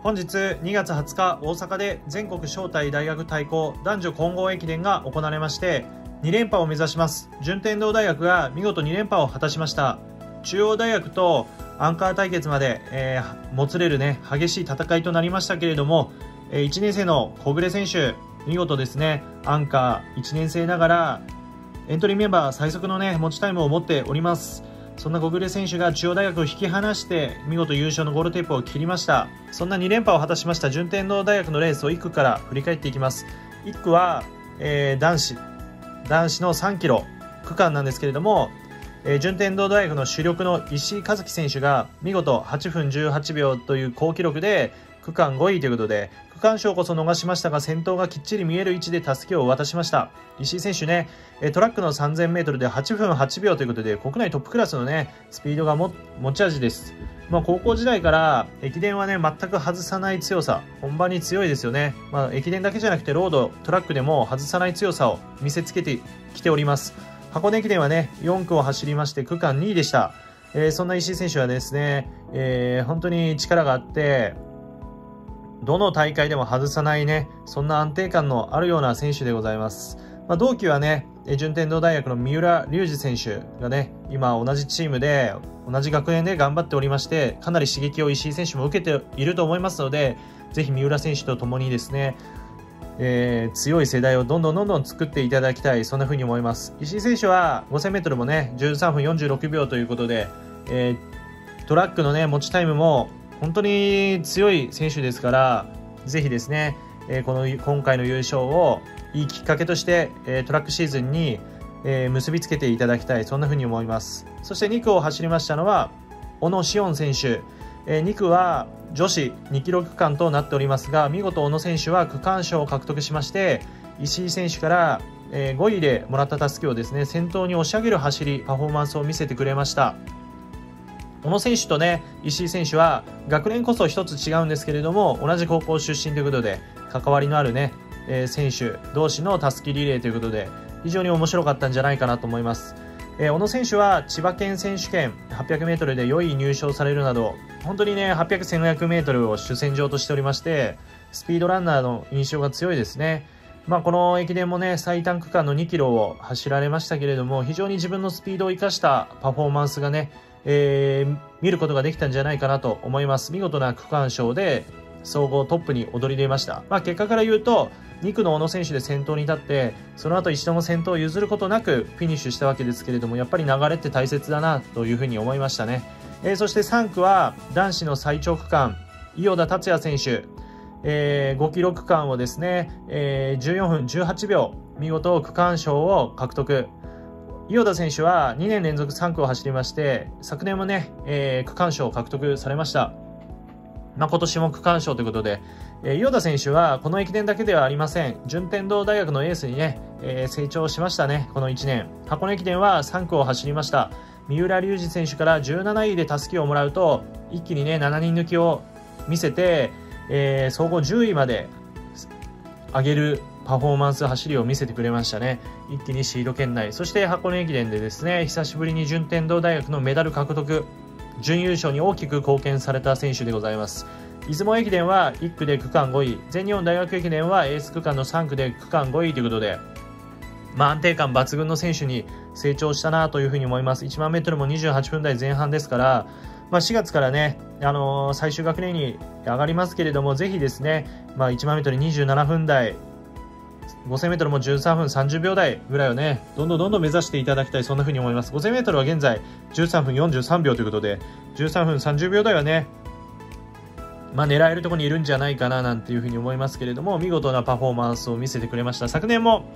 本日2月20日、大阪で全国招待大学対抗男女混合駅伝が行われまして、2連覇を目指します順天堂大学が見事2連覇を果たしました。中央大学とアンカー対決まで、もつれるね、激しい戦いとなりましたけれども、1年生の小暮選手、見事ですね、アンカー1年生ながらエントリーメンバー最速のね、持ちタイムを持っております。そんな小暮選手が中央大学を引き離して見事優勝のゴールテープを切りました。そんな2連覇を果たしました順天堂大学のレースを1区から振り返っていきます。1区は、男子の3キロ区間なんですけれども、順天堂大学の主力の石井一樹選手が見事8分18秒という好記録で区間5位ということで、区間賞こそ逃しましたが先頭がきっちり見える位置でたすきを渡しました。石井選手ね、トラックの 3000m で8分8秒ということで国内トップクラスのねスピードが持ち味です。高校時代から駅伝はね全く外さない強さ、本番に強いですよね。駅伝だけじゃなくてロードトラックでも外さない強さを見せつけてきております。箱根駅伝はね4区を走りまして区間2位でした。そんな石井選手はですね、本当に力があってどの大会でも外さないね、そんな安定感のあるような選手でございます。同期はね、順天堂大学の三浦龍司選手がね、今同じチームで同じ学年で頑張っておりまして、かなり刺激を石井選手も受けていると思いますので、ぜひ三浦選手と共にですね、強い世代をどんどん作っていただきたい、そんな風に思います。石井選手は 5000m もね13分46秒ということで、トラックのね持ちタイムも本当に強い選手ですから、ぜひですね、今回の優勝をいいきっかけとして、トラックシーズンに、結びつけていただきたい、そんな風に思います。そして2区を走りましたのは小野詩音選手、2区は女子2キロ区間となっておりますが、見事小野選手は区間賞を獲得しまして、石井選手から、5位でもらったたすきをですね先頭に押し上げる走り、パフォーマンスを見せてくれました。小野選手とね石井選手は学年こそ一つ違うんですけれども、同じ高校出身ということで関わりのあるね、選手同士のたすきリレーということで非常に面白かったんじゃないかなと思います。小野選手は千葉県選手権 800m で4位入賞されるなど、本当にね 800、1500m を主戦場としておりまして、スピードランナーの印象が強いですね。この駅伝もね最短区間の2キロを走られましたけれども、非常に自分のスピードを生かしたパフォーマンスがね、見ることができたんじゃないかなと思います。見事な区間賞で総合トップに躍り出ました。結果から言うと2区の小野選手で先頭に立って、その後一度も先頭を譲ることなくフィニッシュしたわけですけれども、やっぱり流れって大切だなというふうに思いましたね。そして3区は男子の最長区間、伊豫田達也選手、5キロ区間をですね、14分18秒見事区間賞を獲得。伊豫田選手は2年連続3区を走りまして、昨年もね、区間賞を獲得されました。今年も区間賞ということで、伊豫田選手はこの駅伝だけではありません。順天堂大学のエースにね、成長しましたね。この1年箱根駅伝は3区を走りました。三浦龍司選手から17位でたすきをもらうと、一気にね7人抜きを見せて、総合10位まで上げるパフォーマンス走りを見せてくれましたね。一気にシード圏内。そして箱根駅伝でですね、久しぶりに順天堂大学のメダル獲得、準優勝に大きく貢献された選手でございます。出雲駅伝は1区で区間5位、全日本大学駅伝はエース区間の3区で区間5位ということで、安定感抜群の選手に成長したなというふうに思います。1万メートルも28分台前半ですから、4月からね、最終学年に上がりますけれども、ぜひですね、1万メートル27分台、5000メートルも13分30秒台ぐらいをね、どんどん目指していただきたい、そんな風に思います。5000メートルは現在13分43秒ということで、13分30秒台はね、狙えるところにいるんじゃないかななんていう風に思いますけれども、見事なパフォーマンスを見せてくれました。昨年は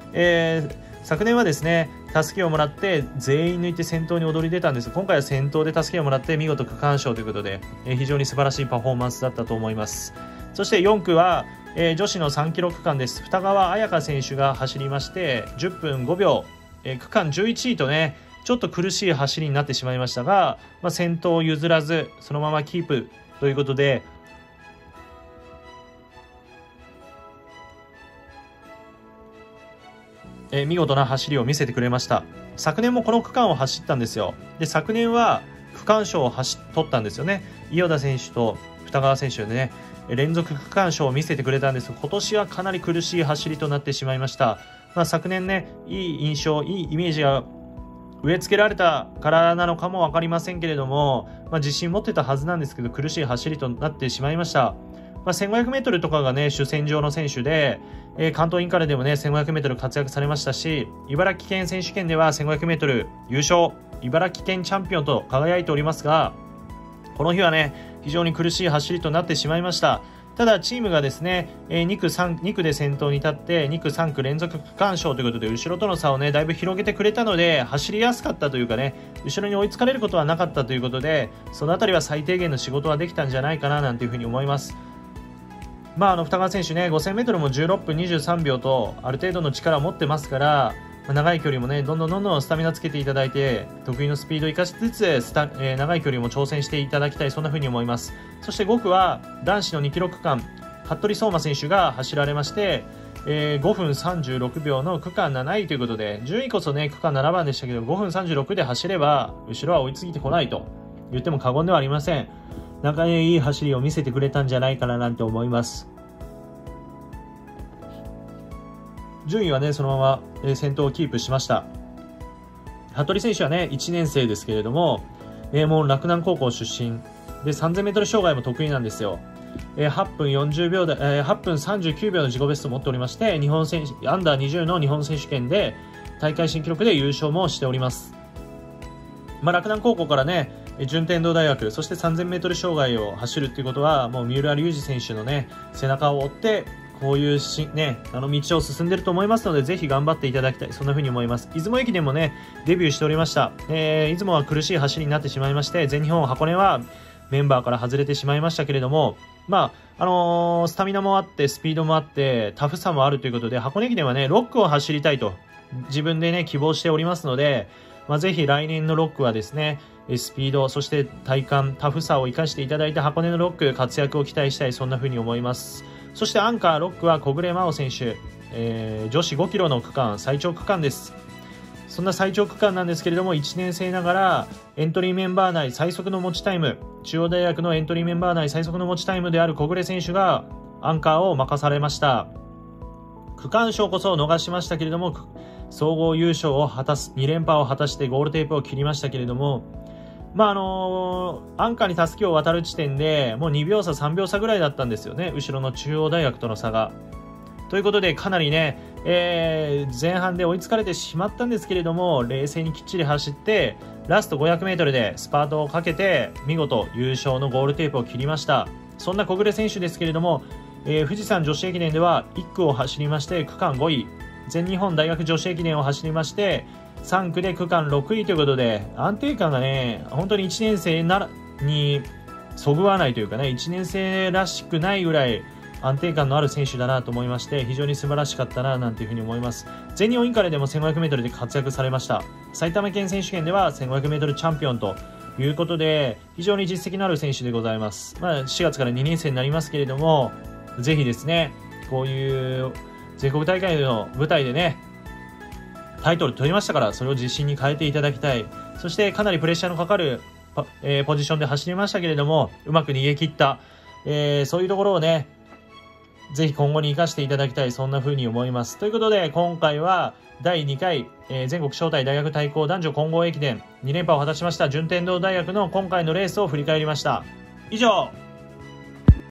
ですね、たすきをもらって全員抜いて先頭に躍り出たんです。今回は先頭でたすきをもらって見事区間賞ということで、非常に素晴らしいパフォーマンスだったと思います。そして4区は、女子の3キロ区間です。二川彩香選手が走りまして10分5秒、区間11位とねちょっと苦しい走りになってしまいましたが、先頭を譲らずそのままキープということで、見事な走りを見せてくれました。昨年もこの区間を走ったんですよ。で昨年は区間賞を取ったんですよね。伊豫田選手と二川選手でね、連続区間賞を見せてくれたんですが、今年はかなり苦しい走りとなってしまいました。昨年ね、いい印象、いいイメージが植え付けられたからなのかも分かりませんけれども、自信持ってたはずなんですけど、苦しい走りとなってしまいました。1500m とかがね主戦場の選手で、関東インカレでもね 1500m 活躍されましたし、茨城県選手権では 1500m 優勝、茨城県チャンピオンと輝いておりますが、この日はね非常に苦しい走りとなってしまいました。ただチームがですね、2区で先頭に立って2区3区連続区間賞ということで、後ろとの差をねだいぶ広げてくれたので、走りやすかったというかね、後ろに追いつかれることはなかったということで、そのあたりは最低限の仕事はできたんじゃないかななんていうふうに思います。二川選手ね 5000m も16分23秒とある程度の力を持ってますから、長い距離もねどんどんスタミナつけていただいて、得意のスピードを生かしつつ長い距離も挑戦していただきたい、そんな風に思います。そして5区は男子の2キロ区間、服部颯馬選手が走られまして、5分36秒の区間7位ということで、順位こそね区間7番でしたけど、5分36で走れば後ろは追いついてこないと言っても過言ではありません。いい走りを見せてくれたんじゃないかななんて思います。順位はねそのまま先頭をキープしました。服部選手はね1年生ですけれども、もう洛南高校出身で 3000m 障害も得意なんですよ。8分40秒で、8分39秒の自己ベストを持っておりまして、アンダー20の日本選手権で大会新記録で優勝もしております。洛南高校からね順天堂大学、そして 3000m 障害を走るということは、もう三浦龍司選手のね背中を追ってこういう道を進んでいると思いますので、ぜひ頑張っていただきたい、そんな風に思います。出雲駅伝もねデビューしておりました。出雲は苦しい走りになってしまいまして、全日本箱根はメンバーから外れてしまいましたけれども、スタミナもあってスピードもあってタフさもあるということで、箱根駅伝はね6区を走りたいと自分でね希望しておりますので、ぜひ来年の6区はですねスピード、そして体幹、タフさを生かしていただいて、箱根の6区活躍を期待したい、そんな風に思います。そしてアンカー6区は小暮真央選手、女子5キロの区間最長区間です。そんな最長区間なんですけれども、1年生ながらエントリーメンバー内最速の持ちタイム、中央大学のエントリーメンバー内最速の持ちタイムである小暮選手がアンカーを任されました。区間賞こそ逃しましたけれども、総合優勝を果たす、2連覇を果たしてゴールテープを切りましたけれども、アンカーにたすきを渡る地点でもう2秒差3秒差ぐらいだったんですよね、後ろの中央大学との差が。ということでかなりね、前半で追いつかれてしまったんですけれども、冷静にきっちり走ってラスト 500m でスパートをかけて見事優勝のゴールテープを切りました。そんな小暮選手ですけれども、富士山女子駅伝では1区を走りまして区間5位、全日本大学女子駅伝を走りまして3区で区間6位ということで、安定感がね本当に1年生にそぐわないというかね、1年生らしくないぐらい安定感のある選手だなと思いまして、非常に素晴らしかったななんていうふうに思います。全日本インカレでも 1500m で活躍されました。埼玉県選手権では 1500m チャンピオンということで、非常に実績のある選手でございます。4月から2年生になりますけれども、ぜひですねこういう全国大会の舞台でねタイトル取りましたから、それを自信に変えていただきたい。そしてかなりプレッシャーのかかるポジションで走りましたけれども、うまく逃げ切った、そういうところをねぜひ今後に生かしていただきたい、そんな風に思います。ということで今回は第2回、全国招待大学対抗男女混合駅伝2連覇を果たしました順天堂大学の今回のレースを振り返りました。以上